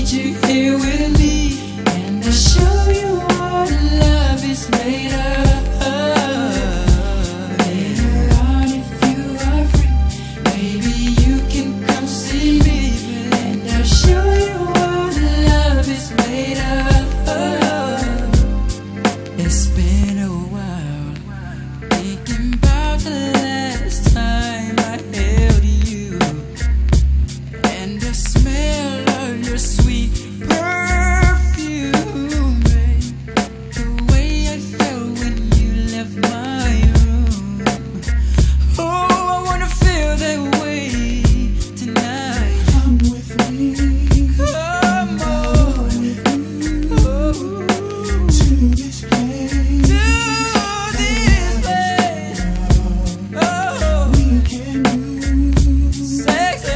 need you here with me, and I'll show you what love is made of. Later on, if you are free, maybe you can come see me, and I'll show you what love is made of. It's been a while, thinking about the last time I held you, and the smell of your sweet perfume, babe. The way I felt when you left my room. Oh, I wanna feel that way tonight. Come with me. Come on. To this place. To this place. Oh, we can do sexy.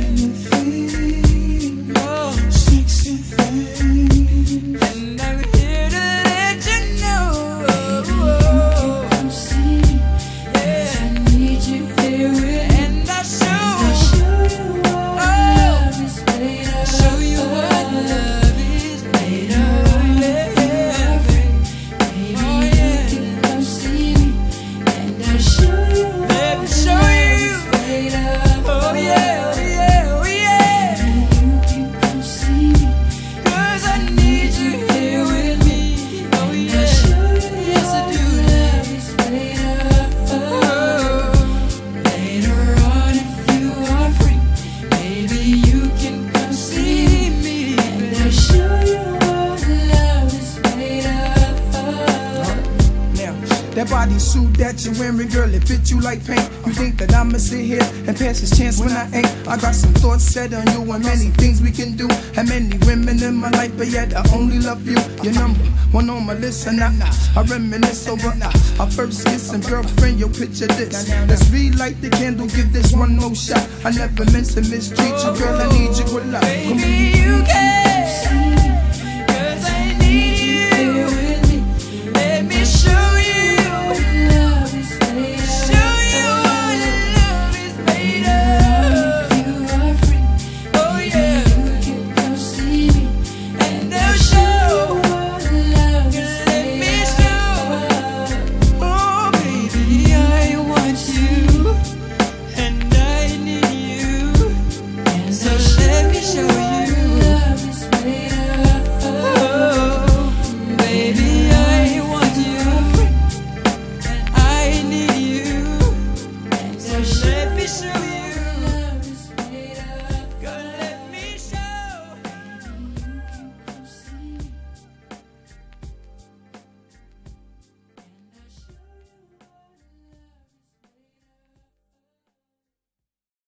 Sexy things, and I'm here to let you know. Come see me, yes, I need you here with, and I'll show you what love is made of. Show you what love is made of. Maybe you can come see me, and I'll show you what love is made of. Oh yeah, oh yeah, oh yeah. You can come see me, 'cause I need you here with me. Oh yeah, yes I do. Love is made of. Later on, if you are free, maybe you can come see me, and I'll show you what love is made of. Now, that bodysuit that you're wearing, girl, it fit you like paint. You think that I'ma sit here and pass this chance when I ain't? I got some thoughts set on you and many things we can do. And many women in my life, but yet I only love you. You're number one on my list, and I reminisce over our first kiss. And girlfriend, yo, picture this. Let's relight the candle, give this one more shot. I never meant to mistreat you, girl, I need you a lot. Come on. Baby, you